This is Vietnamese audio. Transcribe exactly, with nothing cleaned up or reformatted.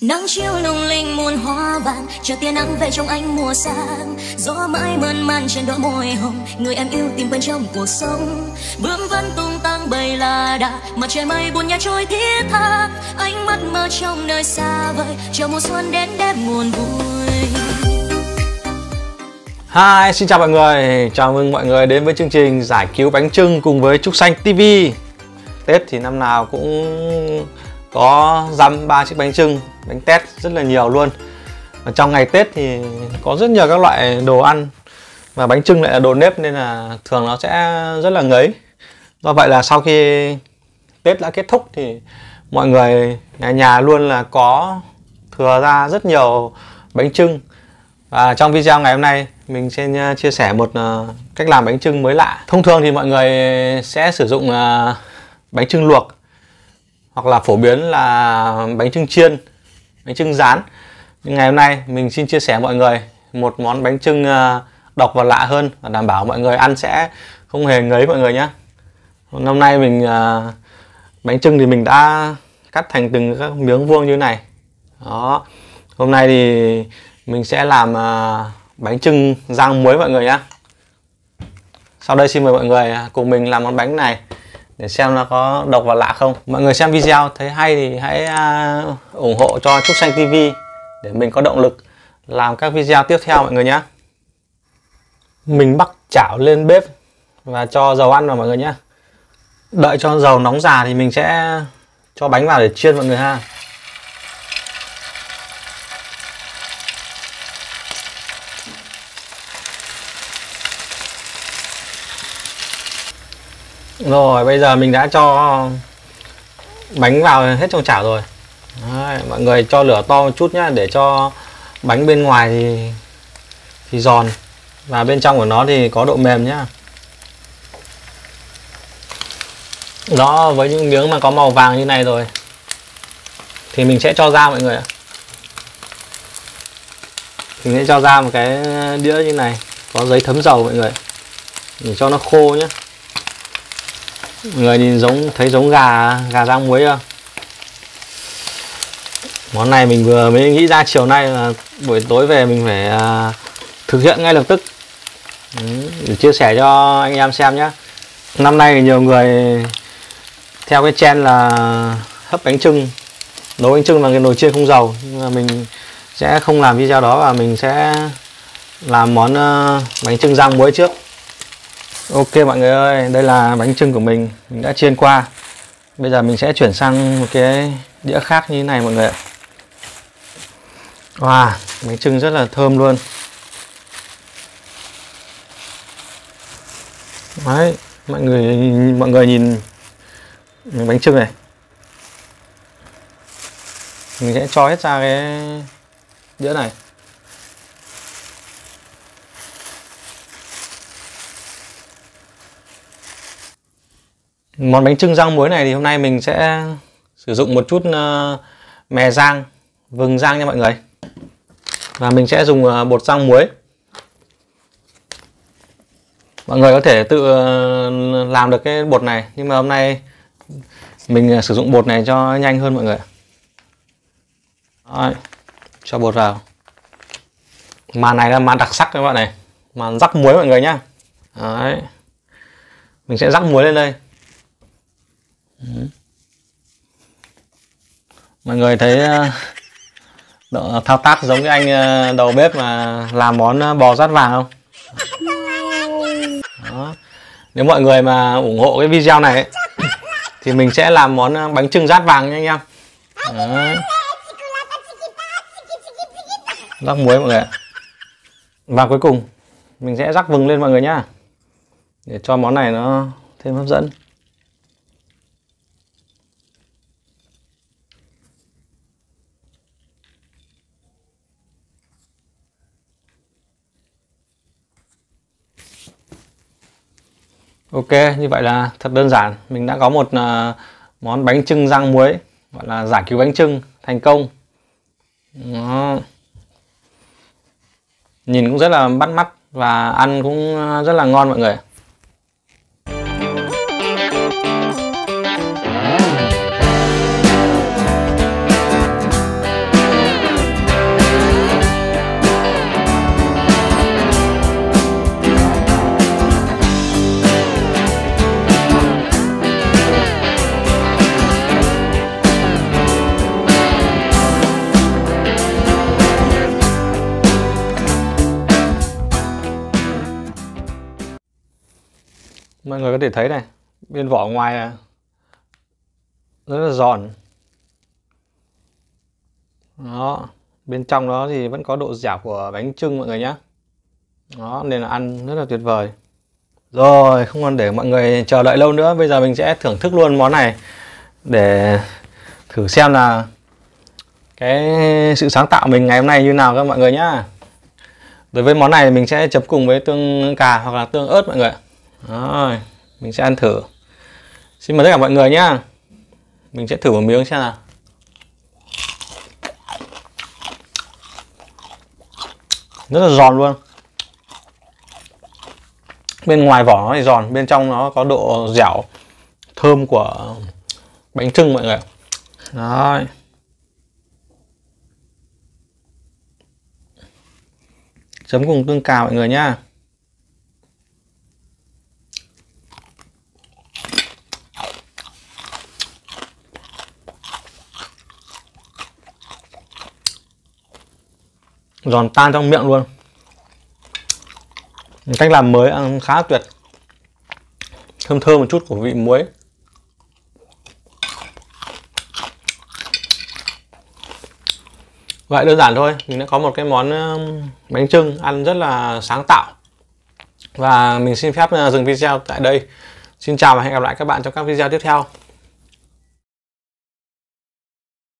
Nắng chiều lung linh muôn hoa vàng, chờ tia nắng về trong ánh mùa sáng. Gió mãi mơn man trên đôi môi hồng, người em yêu tìm quên trong cuộc sống. Bướm vẫn tung tăng bay là đà, mặt trời mây buồn nhạt trôi thiết tha. Ánh mắt mơ trong nơi xa vời, chờ mùa xuân đến đêm buồn vui. Hi, xin chào mọi người, chào mừng mọi người đến với chương trình giải cứu bánh chưng cùng với Trúc Xanh ti vi. Tết thì năm nào cũng có dăm ba chiếc bánh chưng, bánh tét rất là nhiều luôn. Và trong ngày Tết thì có rất nhiều các loại đồ ăn, và bánh chưng lại là đồ nếp nên là thường nó sẽ rất là ngấy. Do vậy là sau khi Tết đã kết thúc thì mọi người nhà nhà luôn là có thừa ra rất nhiều bánh chưng. Và trong video ngày hôm nay mình sẽ chia sẻ một cách làm bánh chưng mới lạ. Thông thường thì mọi người sẽ sử dụng bánh chưng luộc, hoặc là phổ biến là bánh chưng chiên, bánh chưng rán. Nhưng ngày hôm nay mình xin chia sẻ mọi người một món bánh chưng độc và lạ hơn, và đảm bảo mọi người ăn sẽ không hề ngấy mọi người nhé. Hôm nay mình bánh chưng thì mình đã cắt thành từng các miếng vuông như thế này. Đó. Hôm nay thì mình sẽ làm bánh chưng rang muối mọi người nhé. Sau đây xin mời mọi người cùng mình làm món bánh này để xem nó có độc và lạ không. Mọi người xem video thấy hay thì hãy uh, ủng hộ cho Trúc Xanh ti vi để mình có động lực làm các video tiếp theo mọi người nhé. Mình bắc chảo lên bếp và cho dầu ăn vào mọi người nhé. Đợi cho dầu nóng già thì mình sẽ cho bánh vào để chiên mọi người ha. Rồi bây giờ mình đã cho bánh vào hết trong chảo rồi. Đấy, mọi người cho lửa to một chút nhá, để cho bánh bên ngoài thì thì giòn và bên trong của nó thì có độ mềm nhá. Đó, với những miếng mà có màu vàng như này rồi thì mình sẽ cho ra mọi người ạ. Mình sẽ cho ra một cái đĩa như này, có giấy thấm dầu mọi người, để cho nó khô nhé. Mọi người nhìn giống, thấy giống gà gà rang muối không? Món này mình vừa mới nghĩ ra chiều nay, là buổi tối về mình phải uh, thực hiện ngay lập tức. Đấy, để chia sẻ cho anh em xem nhé. Năm nay nhiều người theo cái trend là hấp bánh chưng, nấu bánh chưng bằng cái nồi chiên không dầu, nhưng mà mình sẽ không làm video đó, và mình sẽ làm món uh, bánh chưng rang muối trước. Ok mọi người ơi, đây là bánh chưng của mình, mình đã chiên qua. Bây giờ mình sẽ chuyển sang một cái đĩa khác như thế này mọi người ạ. Wow, bánh chưng rất là thơm luôn. Đấy, mọi người mọi người nhìn bánh chưng này. Mình sẽ cho hết ra cái đĩa này. Món bánh chưng rang muối này thì hôm nay mình sẽ sử dụng một chút uh, mè rang, vừng rang nha mọi người. Và mình sẽ dùng uh, bột rang muối. Mọi người có thể tự uh, làm được cái bột này, nhưng mà hôm nay mình uh, sử dụng bột này cho nhanh hơn mọi người. Đấy, cho bột vào. Màn này là màn đặc sắc các bạn này, màn rắc muối mọi người nhá. Đấy. Mình sẽ rắc muối lên đây. Ừ. Mọi người thấy uh, thao tác giống cái anh uh, đầu bếp mà làm món bò rát vàng không? Đó. Nếu mọi người mà ủng hộ cái video này ấy, thì mình sẽ làm món bánh chưng rát vàng nha anh em. Đấy. Rắc muối mọi người ạ. Và cuối cùng mình sẽ rắc vừng lên mọi người nhá, để cho món này nó thêm hấp dẫn. Ok, như vậy là thật đơn giản. Mình đã có một uh, món bánh chưng rang muối, gọi là giải cứu bánh chưng thành công. Đó. Nhìn cũng rất là bắt mắt và ăn cũng rất là ngon mọi người. Mọi người có thể thấy này, bên vỏ ngoài là rất là giòn. Đó, bên trong đó thì vẫn có độ dẻo của bánh chưng mọi người nhé. Đó, nên là ăn rất là tuyệt vời. Rồi, không còn để mọi người chờ đợi lâu nữa, bây giờ mình sẽ thưởng thức luôn món này để thử xem là cái sự sáng tạo mình ngày hôm nay như nào các mọi người nhá. Đối với món này mình sẽ chấm cùng với tương cà hoặc là tương ớt mọi người. Rồi, mình sẽ ăn thử. Xin mời tất cả mọi người nhá. Mình sẽ thử một miếng xem nào. Rất là giòn luôn. Bên ngoài vỏ nó thì giòn, bên trong nó có độ dẻo, thơm của bánh chưng mọi người. Đấy. Chấm cùng tương cà mọi người nhá. Giòn tan trong miệng luôn. Cách làm mới ăn khá tuyệt. Thơm thơm một chút của vị muối. Vậy đơn giản thôi, mình đã có một cái món bánh chưng ăn rất là sáng tạo. Và mình xin phép dừng video tại đây. Xin chào và hẹn gặp lại các bạn trong các video tiếp theo.